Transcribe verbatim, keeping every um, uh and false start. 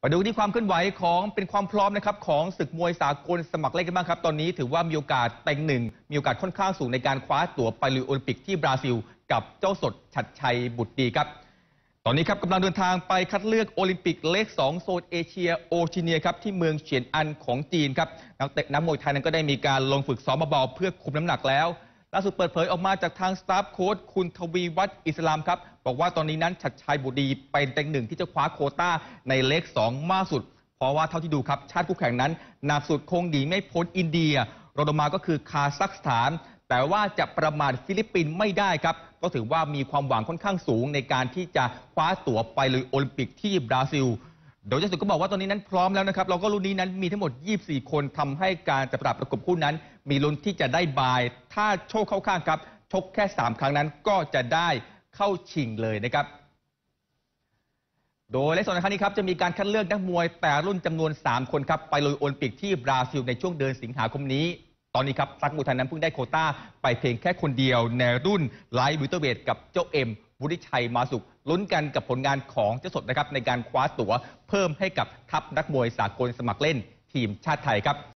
มาดูที่ความเคลื่อนไหวของเป็นความพร้อมนะครับของศึกมวยสากลสมัครเล่นกันบ้างครับตอนนี้ถือว่ามีโอกาสเต็งหนึ่งมีโอกาสค่อนข้างสูงในการคว้าตั๋วไปลุยโอลิมปิกที่บราซิลกับเจ้าสดฉัตรชัยบุตรดีครับตอนนี้ครับกำลังเดินทางไปคัดเลือกโอลิมปิกเลขสองโซนเอเชียโอชิเนียครับที่เมืองเฉียนอันของจีนครับนักเตะนักมวยไทยนั้นก็ได้มีการลงฝึกซ้อมเบาๆเพื่อคุมน้ำหนักแล้วล่าสุดเปิดเผยออกมาจากทางสตาฟโค้ชคุณทวีวัฒน์อิสลามครับบอกว่าตอนนี้นั้นฉัตรชัยบุตรดีเป็นเต็งหนึ่งที่จะคว้าโควต้าในเลขสองมากสุดเพราะว่าเท่าที่ดูครับชาติคู่แข่งนั้นหนักสุดคงหนีไม่พ้นอินเดียรองลงมาก็คือคาซัคสถานแต่ว่าจะประมาทฟิลิปปินส์ไม่ได้ครับก็ถือว่ามีความหวังค่อนข้างสูงในการที่จะคว้าตั๋วไปลุยโอลิมปิกที่บราซิลโดยเจ้าสุดก็บอกว่าตอนนี้นั้นพร้อมแล้วนะครับเราก็รุ่นนี้นั้นมีทั้งหมดยี่สิบสี่คนทำให้การจับปรับประกบคู่นั้นมีลุ้นที่จะได้บายถ้าโชคเข้าข้างครับชกแค่สามครั้งนั้นก็จะได้เข้าชิงเลยนะครับโดยในส่วนในครั้งนี้ครับจะมีการคัดเลือกนักมวยแต่รุ่นจำนวนสามคนครับไปลุยโอลิมปิกที่บราซิลในช่วงเดือนสิงหาคมนี้ตอนนี้ครับนักมวยไทยนั้นเพิ่งได้โควต้าไปเพียงแค่คนเดียวในรุ่นไลท์วิลเตอร์เวทกับเจ้าเอ็มวุฒิชัยมาสุขลุ้นกันกับผลงานของเจ้าสดนะครับในการคว้าตั๋วเพิ่มให้กับทัพนักมวยสากลสมัครเล่นทีมชาติไทยครับ